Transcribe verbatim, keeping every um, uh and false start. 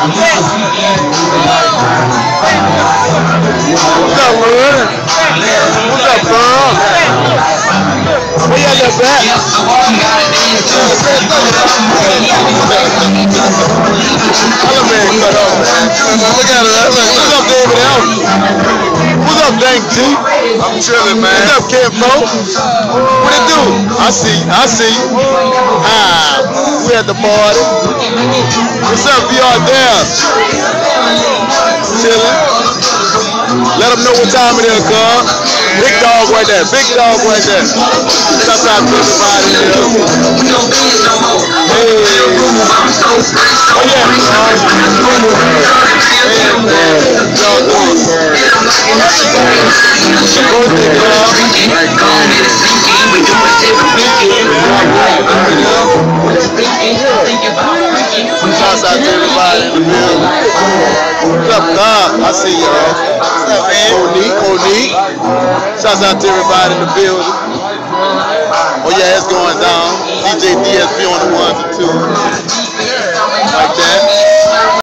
up, man? What's up, Carl? Where you at that back? Other man cut off, man. Look at it. What's up, David Elton? What's up, Dank G? I'm chilling, man. What's up, Kid Mo? What it do? I see, I see. Ah, we at the party. What's up, V R there? Chilling. Let them know what time it is, cuz. Big dog right there. Big dog right there. Shout out to everybody here. Hey. Oh, yeah. Hey, man. Y'all doing? Birthday, cuz. Shout out to everybody in the building. What's up, God? I see y'all. What's up, man? Monique, Monique. Shout out to everybody in the building. Oh yeah, it's going down. D J D S P on the ones and twos. Like that.